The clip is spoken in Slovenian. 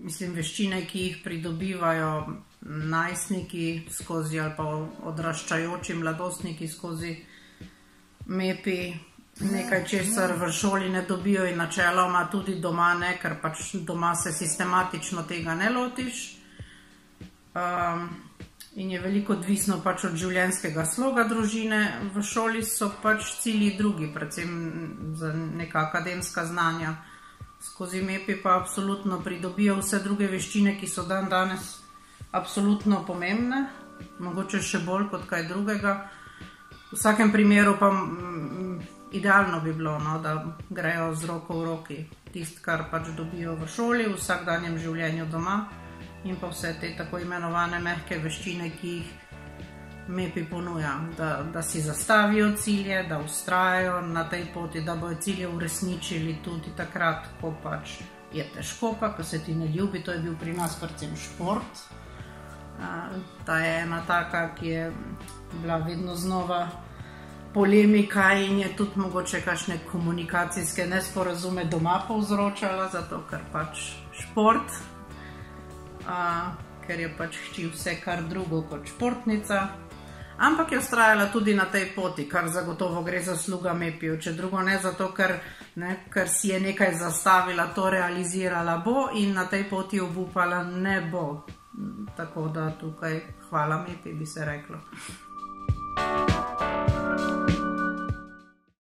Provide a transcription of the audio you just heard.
mislim, veščine, ki jih pridobivajo najstniki skozi ali pa odraščajoči mladostniki skozi MEPI, nekaj česar v šoli ne dobijo in načeloma tudi doma ne, ker pač doma se sistematično tega ne lotiš. In je veliko odvisno pač od življenjskega sloga družine. V šoli so pač cilji drugi, predvsem za neka akademska znanja. Skozi MEPI pa absolutno pridobijo vse druge veščine, ki so danes absolutno pomembne, mogoče še bolj kot kaj drugega. V vsakem primeru pa idealno bi bilo, no, da grejo z roko v roki tisto, kar pač dobijo v šoli, v vsakdanjem življenju doma in pa vse te tako imenovane mehke veščine, ki jih MEPI ponuja, da si zastavijo cilje, da vztrajajo na tej poti, da bojo cilje uresničili tudi takrat, ko pač je težko, pa ko se ti ne ljubi. To je bil pri nas predvsem šport. Ta je ena taka, ki je bila vedno znova polemika in je tudi mogoče kakšne komunikacijske nesporazume doma povzročala, zato ker pač šport, ker je pač hči vse kar drugo kot športnica. Ampak je vztrajala tudi na tej poti, kar zagotovo gre zasluga MEPI-ju, če drugo ne zato, ker si je nekaj zastavila, to realizirala bo in na tej poti obupala ne bo. Tako da tukaj hvala MEPI, bi se reklo.